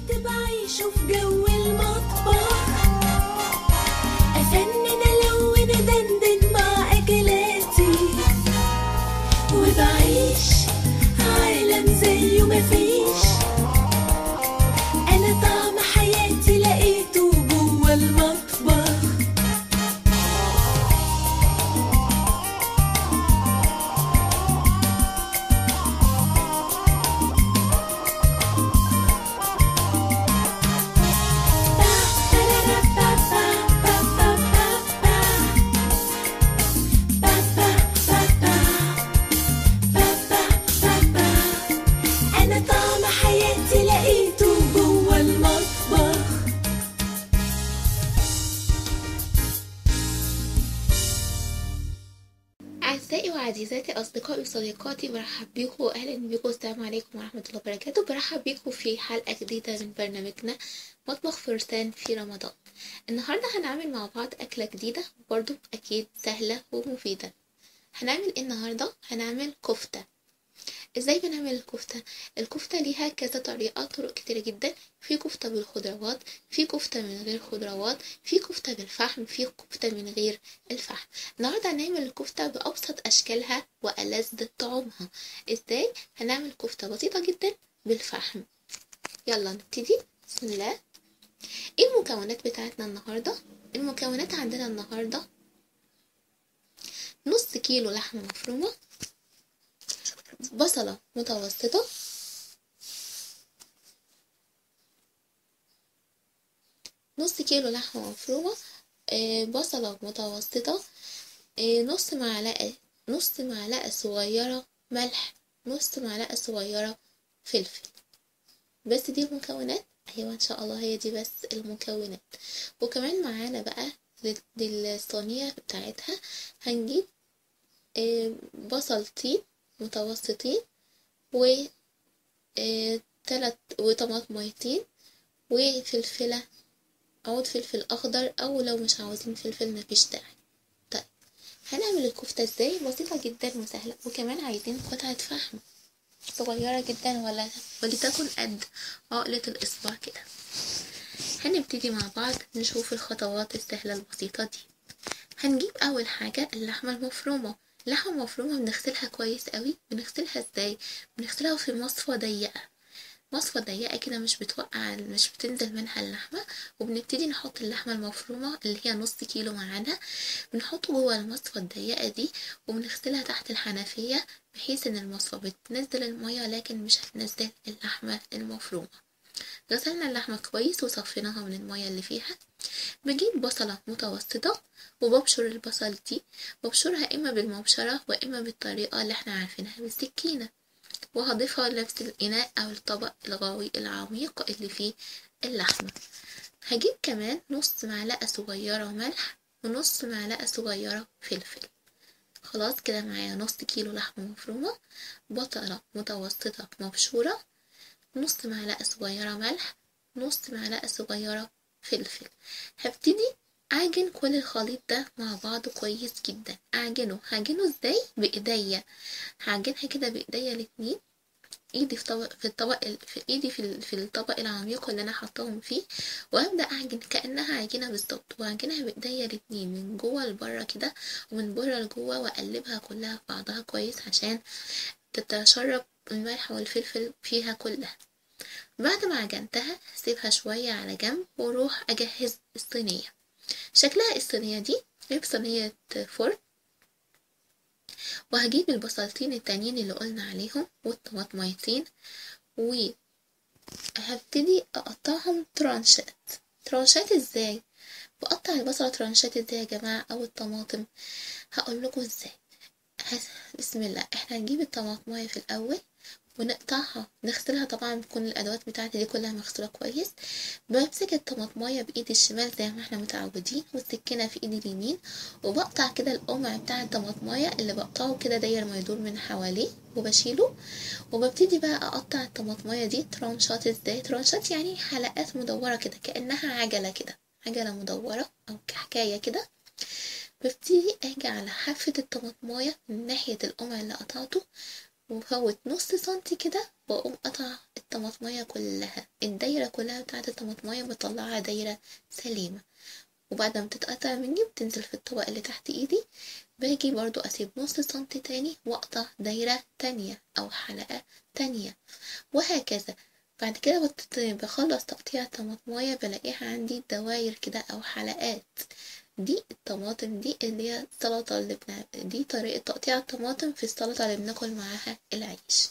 كنت بعيشه في جو المطبخ، أفنن ألون أدندن مع أكلاتي، وبعيش عالم زيه مفيش. أنا طعم حياتي لقيته جوا المطبخ. أنا طعم حياتي لقيته جوا المطبخ. أعزائي وعزيزاتي أصدقائي وصديقاتي، برحب بيكم وأهلا بيكم. السلام عليكم ورحمة الله وبركاته. برحب بيكم في حلقة جديدة من برنامجنا مطبخ فرسان في رمضان. النهاردة هنعمل مع بعض أكلة جديدة برضو أكيد سهلة ومفيدة. هنعمل إيه النهاردة؟ هنعمل كفتة. ازاي بنعمل الكفتة؟ الكفتة ليها كذا طريقة، طرق كتيرة جدا. في كفتة بالخضروات، في كفتة من غير خضروات، في كفتة بالفحم، في كفتة من غير الفحم. النهاردة هنعمل الكفتة بأبسط أشكالها وألذ طعمها. ازاي؟ هنعمل كفتة بسيطة جدا بالفحم. يلا نبتدي. بسم الله. ايه المكونات بتاعتنا النهاردة؟ المكونات عندنا النهاردة نص كيلو لحمة مفرومة، بصلة متوسطة، نص كيلو لحمة مفرومة، بصلة متوسطة، نص معلقة صغيرة ملح، نص معلقة صغيرة فلفل. بس دي المكونات؟ ايوه ان شاء الله هي دي بس المكونات. وكمان معانا بقى للصينية بتاعتها هنجيب بصلتين متوسطين و وطماطميتين وفلفلة، عود فلفل اخضر، او لو مش عاوزين فلفل مفيش داعي. طيب هنعمل الكفتة ازاي؟ بسيطة جدا وسهلة. وكمان عايزين قطعة فحم صغيرة جدا ولتكن قد عقلة الاصبع كده. هنبتدي مع بعض نشوف الخطوات السهلة البسيطة دي. هنجيب اول حاجة اللحمة المفرومة. اللحمة المفرومة بنغسلها كويس قوي. بنغسلها ازاي؟ بنغسلها في مصفى ضيقة، مصفى ضيقة كده مش بتنزل منها اللحمة. وبنبتدي نحط اللحمة المفرومة اللي هي نص كيلو معانا، بنحطه جوه المصفى الضيقة دي وبنغسلها تحت الحنفية، بحيث ان المصفى بتنزل المية لكن مش هتنزل اللحمة المفرومة. غسلنا اللحمة كويس وصفيناها من المية اللي فيها. بجيب بصلة متوسطة وببشر البصل دي، ببشرها اما بالمبشرة واما بالطريقة اللي احنا عارفينها بالسكينة، وهضيفها لنفس الإناء أو الطبق الغوي العميق اللي فيه اللحمة. هجيب كمان نص معلقة صغيرة ملح ونص معلقة صغيرة فلفل. خلاص كده معايا نص كيلو لحمة مفرومة، بصلة متوسطة مبشورة، نص معلقة صغيرة ملح، نص معلقة صغيرة فلفل. هبتدي اعجن كل الخليط ده مع بعض كويس جدا. هعجنه ازاي؟ بايديا. هعجنها كده بايديا الاتنين، ايدي في ايدي في الطبق العميق اللي انا حطاهم فيه، وابدا اعجن كانها عجينه بالظبط. واعجنها بايديا الاتنين من جوه لبره كده ومن بره لجوه، واقلبها كلها في بعضها كويس عشان تتشرب الملح والفلفل فيها كلها. بعد ما عجنتها هسيبها شويه على جنب واروح اجهز الصينيه. شكلها الصينيه دي جيب صينيه فرن، وهجيب البصلتين التانيين اللي قلنا عليهم والطماطميتين، وهبتدي اقطعهم ترانشات. ازاي بقطع البصلة ترانشات ازاي يا جماعة؟ او الطماطم هقول لكم ازاي. بسم الله. احنا هنجيب الطماطمايه في الاول ونقطعها، نغسلها طبعا بكل الادوات بتاعتي دي كلها مغسوله كويس. بمسك الطماطمايه بايدي الشمال زي ما احنا متعودين، والسكينه في ايدي اليمين، وبقطع كده القمع بتاع الطماطمايه اللي بقطعه كده داير ما يدور من حواليه وبشيله. وببتدي بقى اقطع الطماطمايه دي ترانشات. ازاي ترانشات؟ يعني حلقات مدوره كده كانها عجله كده، عجله مدوره او كحكايه كده. ببتدي اجي على حافة الطماطمايه من ناحية القمع اللي قطعته، وفوت نص سنتي كده، واقوم قطع الطماطمية كلها، الدايرة كلها بتاعت الطماطمية بطلعها دايرة سليمة. وبعد ما تتقطع مني بتنزل في الطبق اللي تحت ايدي، باجي برضو اسيب نص سنتي تاني واقطع دايرة تانية او حلقة تانية، وهكذا. بعد كده بخلص تقطيع الطماطماية بلاقيها عندي دواير كده او حلقات. دي الطماطم دي اللي هي السلطة دي طريقة تقطيع الطماطم في السلطة اللي بناكل معاها العيش.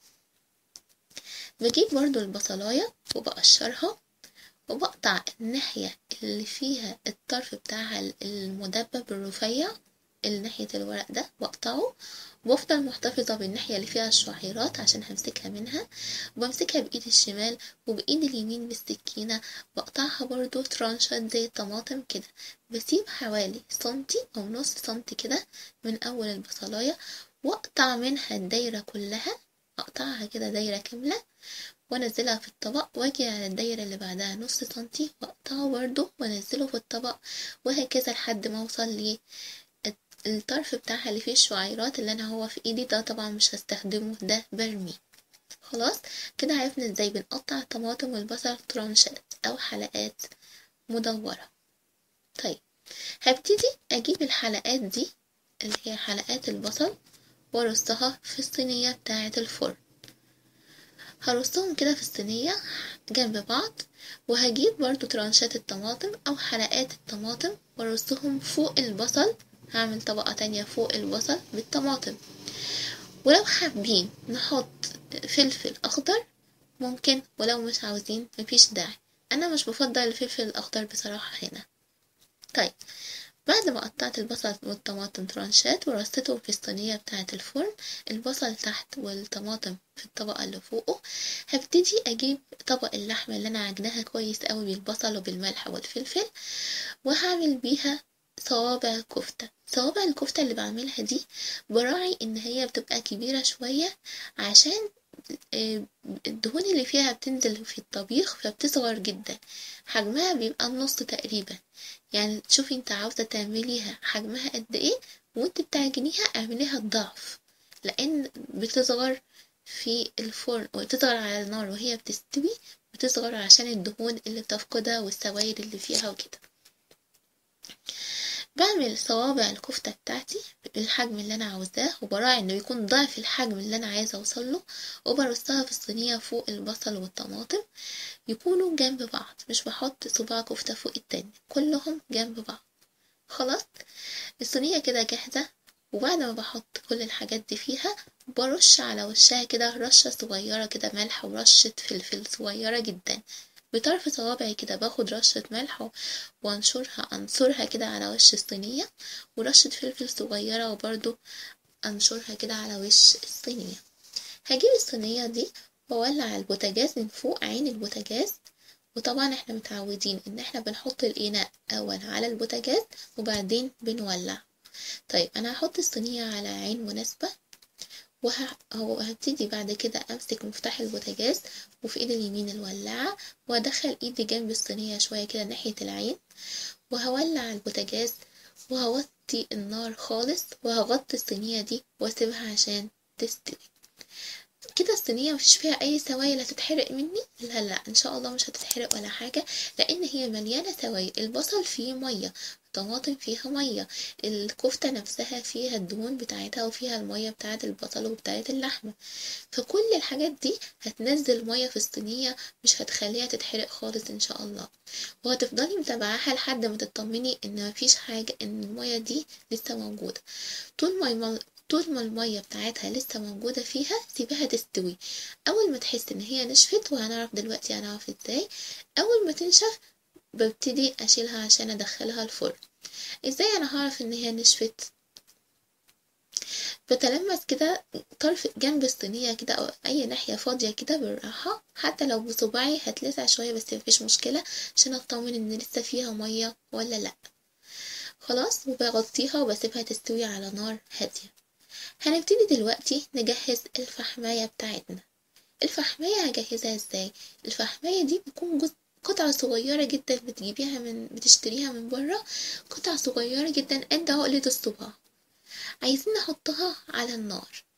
بجيب برضو البصلاية وبقشرها، وبقطع الناحية اللي فيها الطرف بتاعها المدبب الرفيع اللي ناحية الورق ده بقطعه، وبفضل محتفظة بالناحية اللي فيها الشعيرات عشان همسكها منها، وبمسكها بإيدي الشمال، وبإيدي اليمين بالسكينة بقطعها برضو ترانشات زي الطماطم كده. بسيب حوالي سنتي أو نص سنتي كده من أول البصلاية، وأقطع منها الدايرة كلها، أقطعها كده دايرة كاملة وانزلها في الطبق، واجي على الدايرة اللي بعدها نص سنتي واقطعه برضو وانزله في الطبق، وهكذا لحد ما اوصل لي الطرف بتاعها اللي فيه الشعيرات اللي انا هو في ايدي ده طبعا مش هستخدمه، ده برمي. خلاص كده عرفنا ازاي بنقطع الطماطم والبصل ترانشات او حلقات مدورة. طيب هبتدي اجيب الحلقات دي اللي هي حلقات البصل وارصها في الصينية بتاعة الفرن. هرصهم كده في الصينية جنب بعض، وهجيب برضو ترانشات الطماطم او حلقات الطماطم وارصهم فوق البصل، هعمل طبقة تانية فوق البصل بالطماطم. ولو حابين نحط فلفل اخضر ممكن، ولو مش عاوزين مفيش داعي. انا مش بفضل الفلفل الاخضر بصراحة هنا. طيب بعد ما قطعت البصل والطماطم ترانشات ورصيتهم في الصينية بتاعة الفرن، البصل تحت والطماطم في الطبقة اللي فوقه، هبتدي اجيب طبق اللحمة اللي انا عجناها كويس قوي بالبصل وبالملح والفلفل، وهعمل بيها صوابع كفتة. صوابع الكفتة اللي بعملها دي براعي ان هي بتبقى كبيرة شوية، عشان الدهون اللي فيها بتنزل في الطبيخ فبتصغر جدا، حجمها بيبقى النص تقريبا. يعني تشوفي انت عاوزة تعمليها حجمها قد ايه، وانت بتعجنيها اعمليها الضعف، لان بتصغر في الفرن وبتصغر على النار وهي بتستوي، بتصغر عشان الدهون اللي بتفقدها والسوائل اللي فيها وكده. بعمل صوابع الكفتة بتاعتي بالحجم اللي انا عاوزاه، وبراعي انه يكون ضعف الحجم اللي انا عايزة اوصله، وبرصها في الصينية فوق البصل والطماطم، يكونوا جنب بعض، مش بحط صباع كفتة فوق التاني، كلهم جنب بعض. خلاص الصينية كده جاهزة. وبعد ما بحط كل الحاجات دي فيها، برش على وشها كده رشة صغيرة كده ملح ورشة فلفل صغيرة جدا، بطرف صوابعي كده باخد رشة ملح انشرها كده على وش الصينية، ورشة فلفل صغيرة وبرضو انشرها كده على وش الصينية. هجيب الصينية دي واولع البوتاجاز من فوق، عين البوتاجاز. وطبعا احنا متعودين ان احنا بنحط الاناء اول على البوتاجاز وبعدين بنولع. طيب انا هحط الصينية على عين مناسبة، وهبتدي بعد كده امسك مفتاح البوتاجاز وفي ايدي اليمين الولاعة، وادخل ايدي جنب الصينية شوية كده ناحية العين، وهولع البوتاجاز وهوطي النار خالص، وهغطي الصينية دي واسيبها عشان تستوي. كده الصينية مفيش فيها اي سوائل هتتحرق مني، لا لا ان شاء الله مش هتتحرق ولا حاجة، لان هي مليانة سوائل. البصل فيه مية، الطماطم فيها مية، الكفتة نفسها فيها الدهون بتاعتها وفيها المية بتاعة البصل وبتاعة اللحمة، فكل الحاجات دي هتنزل مية في الصينية، مش هتخليها تتحرق خالص ان شاء الله. وهتفضلي متابعاها لحد ما تطمني ان مفيش حاجة، ان المية دي لسه موجودة. طول ما المية بتاعتها لسه موجودة فيها سيبها تستوي. اول ما تحس ان هي نشفت، وهنعرف دلوقتي هنعرف ازاي، اول ما تنشف ببتدي اشيلها عشان ادخلها الفرن. ازاي انا هعرف ان هي نشفت؟ بتلمس كده طرف جنب الصينية كده او اي ناحية فاضية كده بالراحة، حتى لو بصباعي هتلسع شوية بس مفيش مشكلة، عشان اطمن ان لسه فيها مية ولا لا. خلاص وبغطيها وبسيبها تستوي على نار هادية. هنبتدي دلوقتي نجهز الفحماية بتاعتنا. الفحماية هجهزها ازاي؟ الفحماية دي بتكون قطعة صغيرة جدا، بتشتريها من برا، قطعة صغيرة جدا قد عقلة الصباع. عايزين نحطها على النار،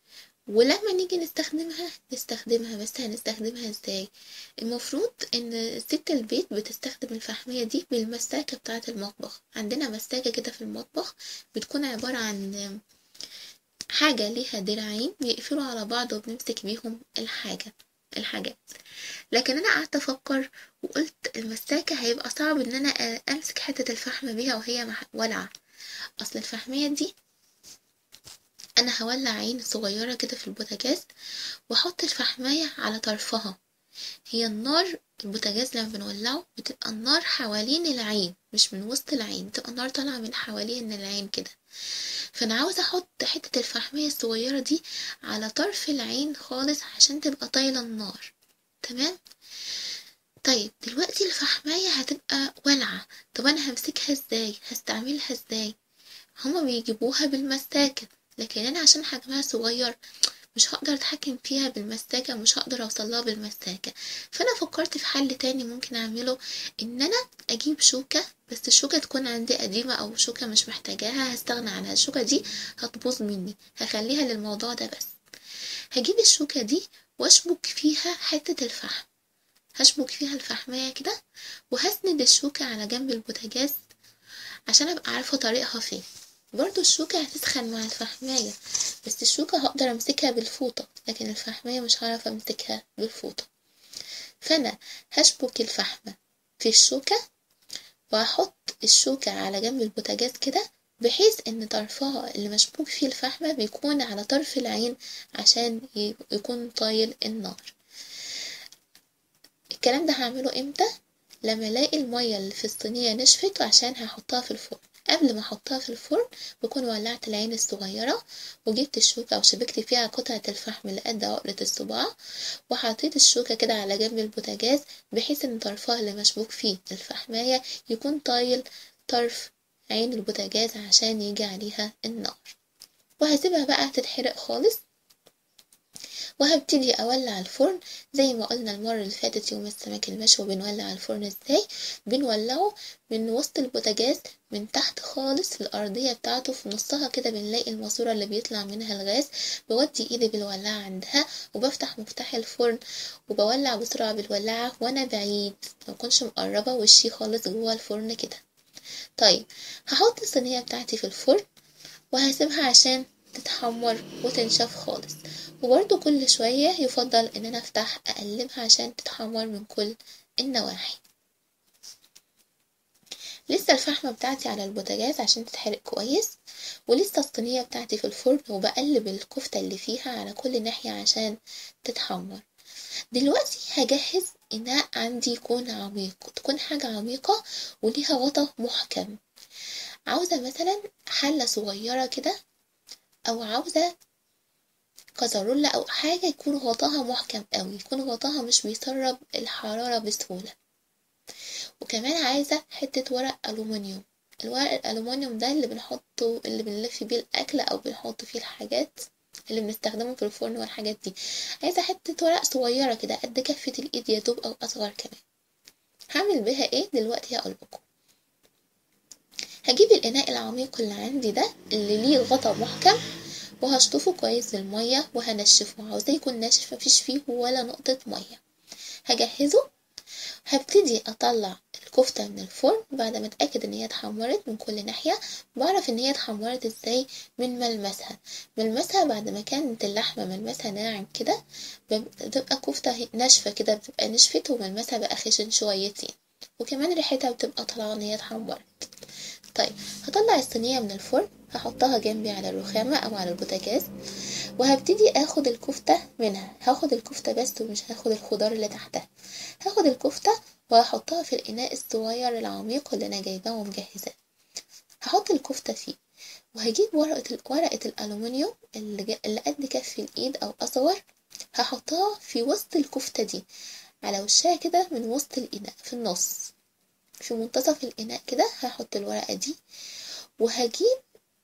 ولما نيجي نستخدمها بس هنستخدمها ازاي؟ المفروض ان ست البيت بتستخدم الفحمية دي بالمساكة بتاعة المطبخ. عندنا مساكة كده في المطبخ بتكون عبارة عن حاجة ليها دراعين بيقفلوا على بعض وبنمسك بيهم الحاجات. لكن انا قعدت افكر وقلت المساكة هيبقى صعب ان انا امسك حتة الفحم بيها وهي والعة. اصل الفحمية دي انا هولع عين صغيرة كده في البوتاجاز واحط الفحماية على طرفها. هي النار البوتاجاز لما بنولعه بتبقى النار حوالين العين مش من وسط العين، بتبقى النار طالعة من حوالين العين كده. فانا عاوزة احط حتة الفحمية الصغيرة دي على طرف العين خالص عشان تبقى طايلة النار. تمام. طيب دلوقتي الفحماية هتبقى والعة، طب انا همسكها ازاي؟ هستعملها ازاي؟ هما بيجيبوها بالمساكة، لكن انا عشان حجمها صغير مش هقدر اتحكم فيها بالمساكة، مش هقدر اوصلها بالمساكة. فانا فكرت في حل تاني ممكن اعمله، ان انا اجيب شوكة، بس الشوكة تكون عندي قديمة او شوكة مش محتاجاها هستغنى عنها، الشوكة دي هتبوظ مني، هخليها للموضوع ده بس. هجيب الشوكة دي واشبك فيها حتة الفحم، هشبك فيها الفحمية كده وهسند الشوكة على جنب البوتاجاز عشان ابقى عارفة طريقها فين. برضو الشوكة هتسخن مع الفحماية، بس الشوكة هقدر امسكها بالفوطة، لكن الفحماية مش هعرف امسكها بالفوطة. فانا هشبك الفحمة في الشوكة وهحط الشوكة على جنب البوتاجاز كده، بحيث ان طرفها اللي مشبوك فيه الفحمة بيكون على طرف العين عشان يكون طايل النار. الكلام ده هعمله امتى؟ لما الاقي المية اللي في الصينية نشفت عشان هحطها في الفرن. قبل ما احطها في الفرن بكون ولعت العين الصغيرة وجبت الشوكة وشبكت فيها قطعة الفحم اللي قد عقلة الصباع، وحطيت الشوكة كده على جنب البوتاجاز بحيث ان طرفها اللي مشبوك فيه الفحماية يكون طايل طرف عين البوتاجاز عشان يجي عليها النار. وهسيبها بقى تتحرق خالص، وهبتدي اولع الفرن زي ما قلنا المرة اللي فاتت يوم السمك المشوي. بنولع الفرن ازاي؟ بنولعه من وسط البوتاجاز من تحت خالص في الارضية بتاعته، في نصها كده بنلاقي الماسورة اللي بيطلع منها الغاز. بودي ايدي بالولاعة عندها وبفتح مفتاح الفرن وبولع بسرعة بالولاعة وانا بعيد، ما اكونش مقربة وشي خالص جوه الفرن كده. طيب هحط الصينية بتاعتي في الفرن وهسيبها عشان تتحمر وتنشف خالص، وبرضو كل شوية يفضل ان انا افتح اقلبها عشان تتحمر من كل النواحي. لسه الفحمة بتاعتي على البوتاجاز عشان تتحرق كويس، ولسه الصينية بتاعتي في الفرن وبقلب الكفتة اللي فيها على كل ناحية عشان تتحمر. دلوقتي هجهز اناء عندي يكون عميق، تكون حاجة عميقة وليها غطا محكم. عاوزة مثلا حلة صغيرة كده، او عاوزة كزرولة او حاجة يكون غطاها محكم قوي، يكون غطاها مش بيسرب الحرارة بسهولة. وكمان عايزة حتة ورق ألومنيوم. الورق الألومنيوم ده اللي بنحطه، اللي بنلف بيه الأكل أو بنحط فيه الحاجات اللي بنستخدمه في الفرن والحاجات دي. عايزة حتة ورق صغيرة كده قد كفة الإيد يا دوب أو أصغر كمان. هعمل بيها ايه دلوقتي هقولكم. هجيب الإناء العميق اللي عندي ده اللي ليه غطا محكم وهشطفه كويس بالمية وهنشفه، عاوزاه يكون ناشف مفيش فيه ولا نقطة مية. هجهزه. هبتدي اطلع الكفتة من الفرن بعد ما اتأكد ان هي اتحمرت من كل ناحية. بعرف ان هي اتحمرت ازاي؟ من ملمسها بعد ما كانت اللحمة ملمسها ناعم كده بتبقى كفتة ناشفة كده، بتبقى نشفت وملمسها بقى خشن شويتين، وكمان ريحتها بتبقى طالعة ان هي اتحمرت. طيب هطلع الصينية من الفرن، هحطها جنبي على الرخامة او على البوتاجاز، وهبتدي اخد الكفتة منها. هاخد الكفتة بس ومش هاخد الخضار اللي تحتها. هاخد الكفتة وهحطها في الاناء الصغير العميق اللي انا جايباه ومجهزاه. هحط الكفتة فيه وهجيب ورقة الألومنيوم اللي قد كف الإيد أو أصغر، هحطها في وسط الكفتة دي على وشها كده من وسط الإناء في النص، في منتصف الإناء كده هحط الورقة دي. وهجيب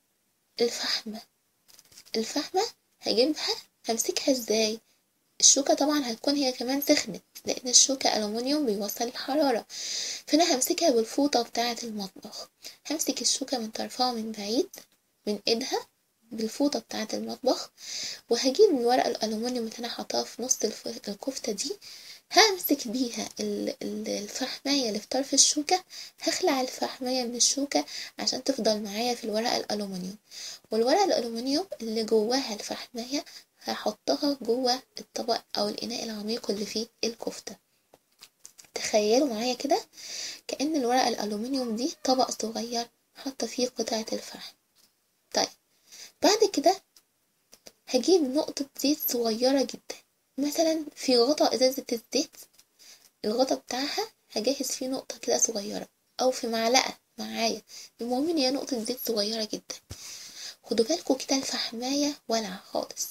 الفحمة هجيبها همسكها ازاي؟ الشوكة طبعا هتكون هي كمان سخنت لأن الشوكة ألومنيوم بيوصل الحرارة، فأنا همسكها بالفوطة بتاعة المطبخ. همسك الشوكة من طرفها من بعيد من ايدها بالفوطة بتاعة المطبخ، وهجيب الورقة الألومنيوم اللي أنا حطاها في نص الكفتة دي، همسك بيها الفحماية اللي في طرف الشوكة، هخلع الفحماية من الشوكة عشان تفضل معايا في الورقة الألومنيوم، والورقة الألومنيوم اللي جواها الفحماية هحطها جوه الطبق أو الإناء العميق اللي فيه الكفتة. تخيلوا معايا كده كأن الورقة الألومنيوم دي طبق صغير حاطة فيه قطعة الفحم. طيب بعد كده هجيب نقطة زيت صغيرة جدا، مثلا في غطا ازازة الزيت، الغطا بتاعها هجهز فيه نقطة كده صغيرة، او في معلقة معايا، المهم ان هي نقطة زيت صغيرة جدا. خدوا بالكوا كده الفحماية ولعة خالص.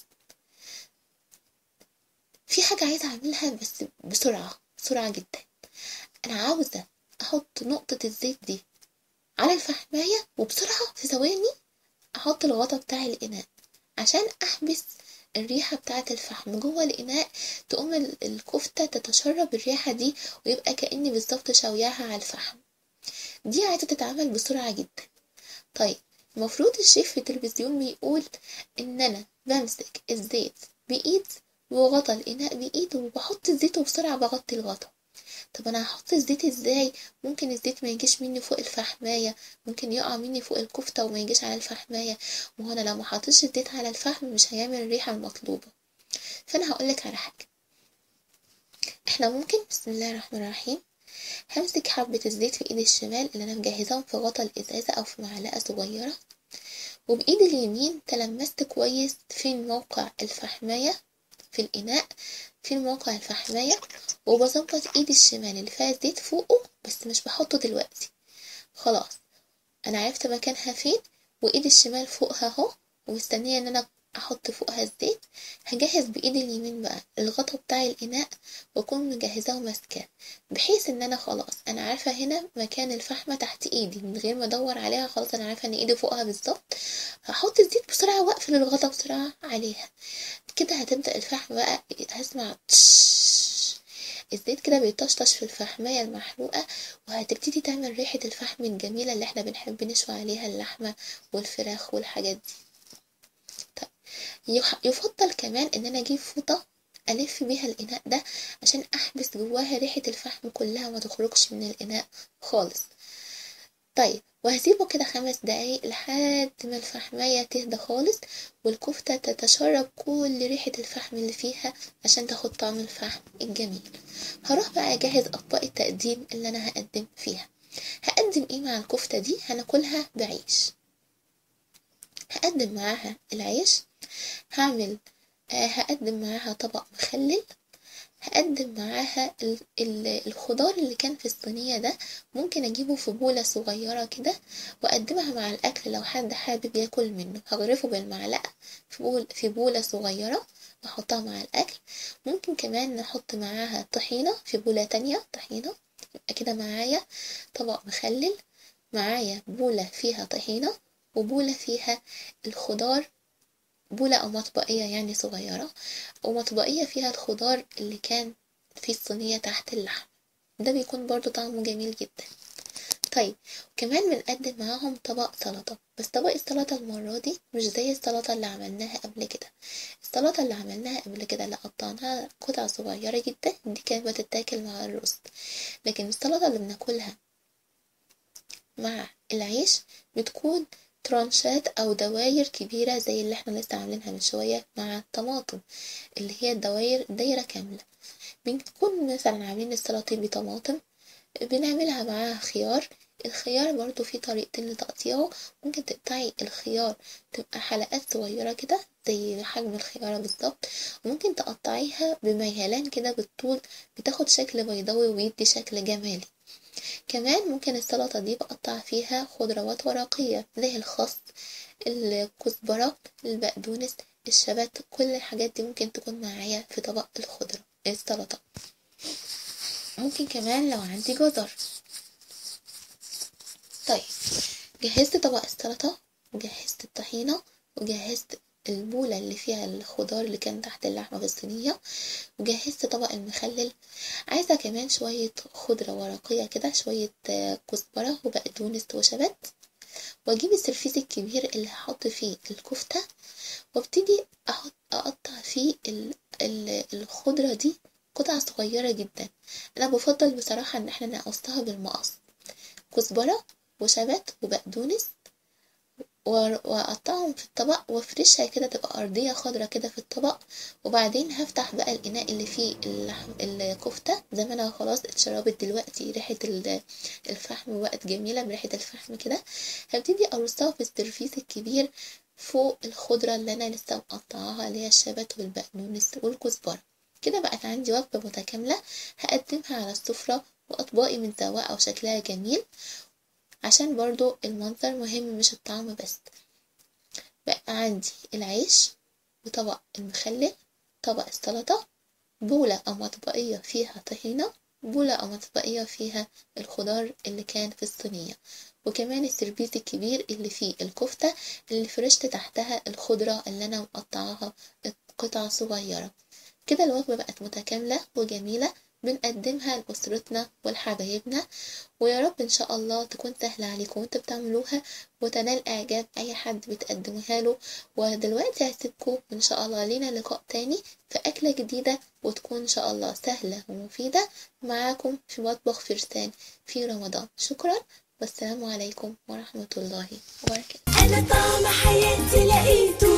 في حاجة عايزة اعملها بس بسرعة جدا. انا عاوزة احط نقطة الزيت دي على الفحماية، وبسرعة في ثواني احط الغطا بتاع الاناء عشان احبس الريحة بتاعة الفحم جوه الإناء، تقوم الكفتة تتشرب الريحة دي، ويبقى كأني بالظبط شوياها على الفحم. دي عايزة تتعمل بسرعة جدا. طيب المفروض الشيف في التلفزيون بيقول إن أنا بمسك الزيت بإيد وغطى الإناء بإيد وبحط الزيت وبسرعة بغطي الغطا. طب أنا هحط الزيت إزاي؟ ممكن الزيت ما يجيش مني فوق الفحماية، ممكن يقع مني فوق الكفتة وما يجيش على الفحماية، وهو أنا لو ما حطيتش الزيت على الفحم مش هيعمل الريحة المطلوبة. فانا هقولك على حاجة، احنا ممكن بسم الله الرحمن الرحيم همسك حبة الزيت في ايدي الشمال اللي انا مجهزاهم في غطا الازازة او في معلقة صغيرة، وبايدي اليمين تلمست كويس فين موقع الفحماية في الاناء، فين موقع الفحماية، وبظبط ايدي الشمال اللي فيها الزيت فوقه بس مش بحطه دلوقتي. خلاص انا عرفت مكانها فين، وايدي الشمال فوقها اهو، ومستنية ان انا احط فوقها الزيت. هجهز بايدي اليمين بقى الغطا بتاع الاناء، واكون مجهزاه وماسكاه، بحيث ان انا خلاص انا عارفة هنا مكان الفحمة تحت ايدي من غير ما ادور عليها، خلاص انا عارفة ان ايدي فوقها بالظبط. هحط الزيت بسرعة واقفل الغطا بسرعة عليها. كده هتبدأ الفحم بقى، هسمع الزيت كده بيطشطش في الفحماية المحروقة، وهتبتدي تعمل ريحة الفحم الجميلة اللي احنا بنحب نشوي عليها اللحمة والفراخ والحاجات دي. طيب يفضل كمان ان انا اجيب فوطة الف بيها الاناء ده عشان احبس جواها ريحة الفحم كلها ما تخرجش من الاناء خالص. طيب وهسيبه كده 5 دقايق لحد ما الفحماية تهدى خالص، والكفتة تتشرب كل ريحة الفحم اللي فيها عشان تاخد طعم الفحم الجميل. هروح بقى اجهز اطباق التقديم اللي انا هقدم فيها. هقدم ايه مع الكفتة دي؟ هناكلها بعيش. هقدم معاها العيش، هقدم معاها طبق مخلل، هقدم معاها الخضار اللي كان في الصينية ده، ممكن اجيبه في بولة صغيرة كده واقدمها مع الاكل لو حد حابب ياكل منه، هغرفه بالمعلقة في بولة صغيرة واحطها مع الاكل. ممكن كمان نحط معاها طحينة في بولة تانية، طحينة، يبقى كده معايا طبق مخلل، معايا بولة فيها طحينة، وبولة فيها الخضار، بولة أو مطبقية يعني صغيرة، ومطبقية فيها الخضار اللي كان في الصينية تحت اللحم. ده بيكون برضو طعمه جميل جدا. طيب كمان بنقدم معاهم طبق سلطة، بس طبق السلطة المرة دي مش زي السلطة اللي عملناها قبل كده. السلطة اللي عملناها قبل كده اللي قطعناها قطع صغيرة جدا دي كانت بتتاكل مع الرز، لكن السلطة اللي بناكلها مع العيش بتكون ترانشات او دواير كبيرة زي اللي احنا لسه عاملينها من شوية مع الطماطم، اللي هي الدواير دايرة كاملة. بنكون مثلا عاملين السلطة بطماطم، بنعملها معاها خيار. الخيار برضو في طريقتين لتقطيعه، ممكن تقطعي الخيار تبقى حلقات صغيرة كده زي حجم الخيارة بالظبط، وممكن تقطعيها بميلان كده بالطول، بتاخد شكل بيضاوي وبيدي شكل جمالي. كمان ممكن السلطة دي بقطع فيها خضروات ورقية زي الخس، الكزبرة، البقدونس، الشبت، كل الحاجات دي ممكن تكون معايا في طبق السلطة. ممكن كمان لو عندي جزر. طيب جهزت طبق السلطة، وجهزت الطحينة، وجهزت البولة اللي فيها الخضار اللي كان تحت اللحمة في الصينية، وجهزت طبق المخلل. عايزة كمان شوية خضرة ورقية كده، شوية كزبرة وبقدونس وشبت، واجيب السرفيس الكبير اللي هحط فيه الكفتة، وابتدي اقطع فيه الخضرة دي قطع صغيرة جدا. انا بفضل بصراحة ان احنا نقصها بالمقص، كزبرة وشبت وبقدونس، واقطعهم في الطبق وافرشها كده تبقى ارضية خضرة كده في الطبق. وبعدين هفتح بقى الاناء اللي فيه الكفتة، زمانها خلاص اتشربت دلوقتي، ريحة الفحم بقت جميلة بريحة الفحم كده. هبتدي ارصها في السرفيس الكبير فوق الخضرة اللي انا لسه مقطعاها، اللي هي الشبت والبقدونس والكزبرة. كده بقت عندي وجبة متكاملة هقدمها على السفرة، واطباقي متزوقة وشكلها جميل، عشان برضو المنظر مهم مش الطعم بس. بقى عندي العيش، وطبق المخلل، طبق السلطة، بولة أو مطبقية فيها طحينة، بولة أو مطبقية فيها الخضار اللي كان في الصينية، وكمان السربيز الكبير اللي فيه الكفتة اللي فرشت تحتها الخضرة اللي أنا مقطعاها قطع صغيرة. كده الوجبة بقت متكاملة وجميلة، بنقدمها لأسرتنا ولحبايبنا، ويا رب إن شاء الله تكون سهلة عليكم وانتوا بتعملوها، وتنال إعجاب أي حد بتقدموها له. ودلوقتي هسيبكم إن شاء الله لينا لقاء تاني في أكلة جديدة، وتكون إن شاء الله سهلة ومفيدة معاكم في مطبخ فرسان في رمضان. شكرا، والسلام عليكم ورحمة الله وبركاته. أنا طعم حياتي لقيته